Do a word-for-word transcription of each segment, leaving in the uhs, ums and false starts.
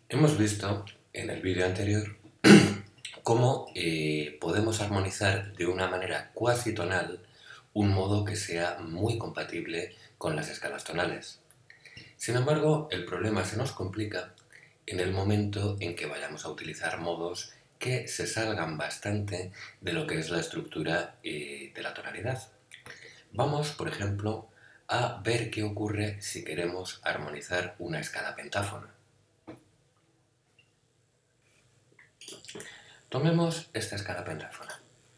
Hemos visto en el vídeo anterior cómo eh, podemos armonizar de una manera cuasi tonal un modo que sea muy compatible con las escalas tonales. Sin embargo, el problema se nos complica en el momento en que vayamos a utilizar modos que se salgan bastante de lo que es la estructura eh, de la tonalidad. Vamos, por ejemplo, a ver qué ocurre si queremos armonizar una escala pentáfona. Tomemos esta escala pentáfona.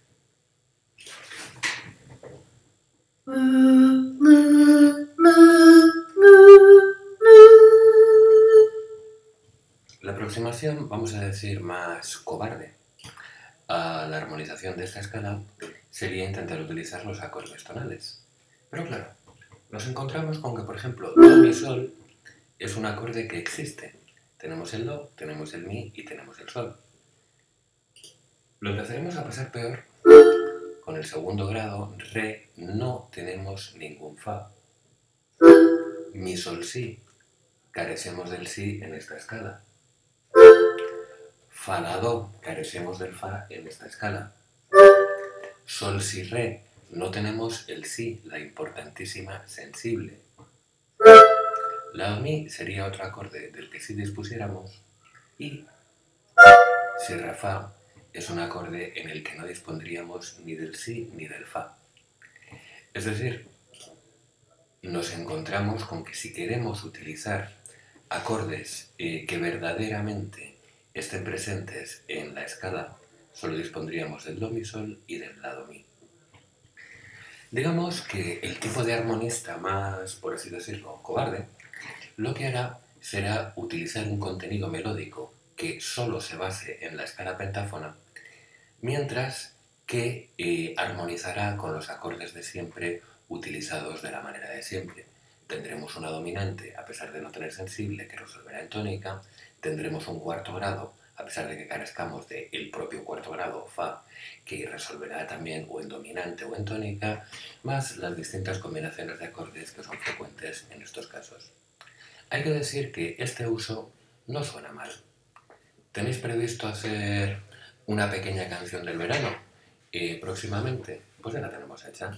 La aproximación, vamos a decir, más cobarde a la armonización de esta escala sería intentar utilizar los acordes tonales. Pero claro, nos encontramos con que, por ejemplo, Do, Mi, Sol es un acorde que existe. Tenemos el Do, tenemos el Mi y tenemos el Sol. Lo empezaremos a pasar peor con el segundo grado. Re, no tenemos ningún Fa. Mi, Sol, Si. Carecemos del Si en esta escala. Fa, La, Do. Carecemos del Fa en esta escala. Sol, Si, Re. No tenemos el Si, la importantísima sensible. La, Mi sería otro acorde del que sí dispusiéramos. Y Si, Re, Fa es un acorde en el que no dispondríamos ni del Si ni del Fa. Es decir, nos encontramos con que si queremos utilizar acordes eh, que verdaderamente estén presentes en la escala, solo dispondríamos del Do, Mi, Sol y del La, Do, Mi. Digamos que el tipo de armonista más, por así decirlo, cobarde, lo que hará será utilizar un contenido melódico que solo se base en la escala pentáfona, mientras que eh, armonizará con los acordes de siempre utilizados de la manera de siempre. Tendremos una dominante, a pesar de no tener sensible, que resolverá en tónica. Tendremos un cuarto grado, a pesar de que carezcamos del propio cuarto grado, Fa, que resolverá también o en dominante o en tónica, más las distintas combinaciones de acordes que son frecuentes en estos casos. Hay que decir que este uso no suena mal. ¿Tenéis previsto hacer una pequeña canción del verano eh, próximamente? Pues ya la tenemos hecha.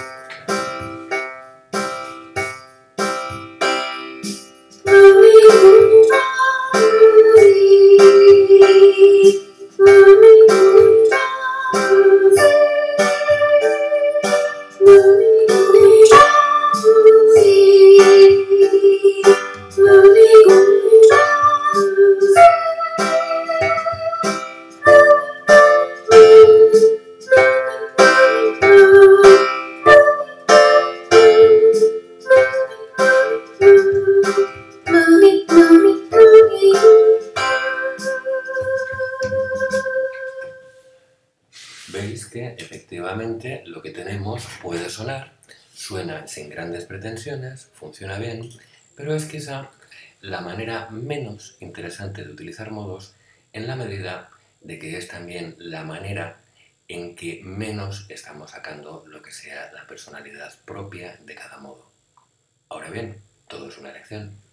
Veis que efectivamente lo que tenemos puede sonar, suena sin grandes pretensiones, funciona bien, pero es quizá la manera menos interesante de utilizar modos en la medida de que es también la manera en que menos estamos sacando lo que sea la personalidad propia de cada modo. Ahora bien, todo es una elección.